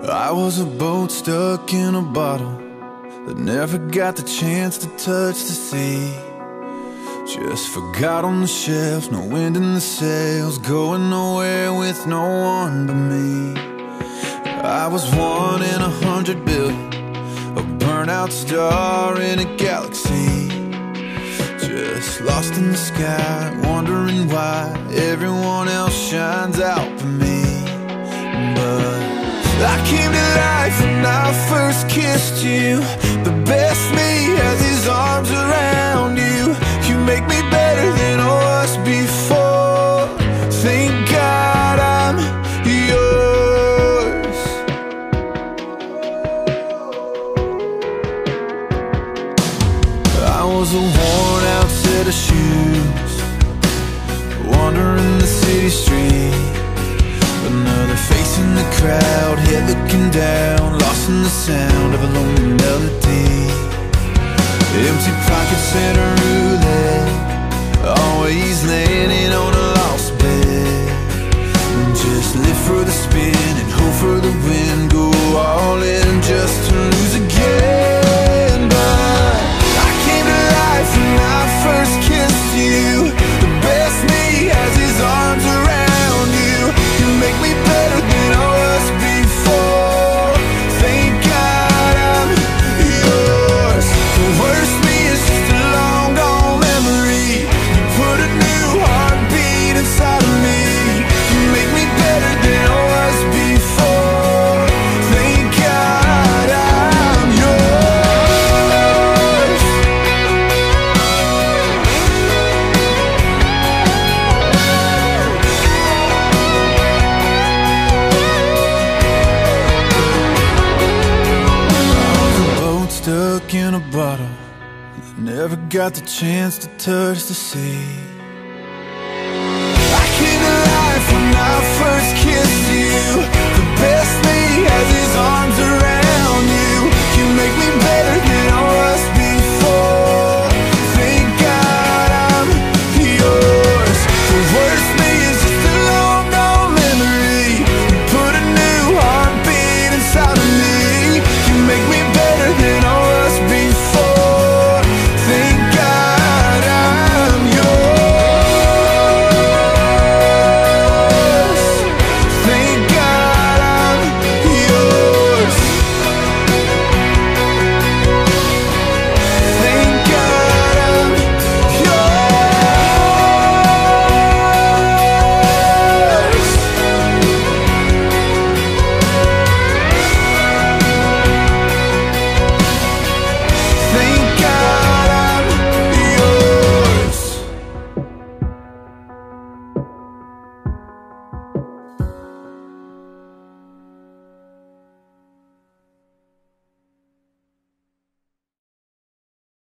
I was a boat stuck in a bottle that never got the chance to touch the sea. Just forgot on the shelf, no wind in the sails, going nowhere with no one but me. I was 1 in 100 billion, a burnout star in a galaxy. Just lost in the sky, wondering why everyone else shines out for me. But I came to life when I first kissed you. The best me has his arms around you. You make me better than I was before. Thank God I'm yours. I was a worn out set of shoes, wandering the city street. Another face in the crowd, head looking down, lost in the sound of a lonely melody. Empty pockets and a roulette, always landing on a lost bet. Just live for the spin and hope for the win, go all in just to lose again. But I came to life when I first kissed you. The best me has his arms around you. You make me better than I was before. Thank God I'm yours. The worst me is just a long gone memory. You put a new heartbeat inside of me. You make me better than I was before. Thank God I'm yours. I was a boat stuck in a bottle that never got the chance to touch the sea.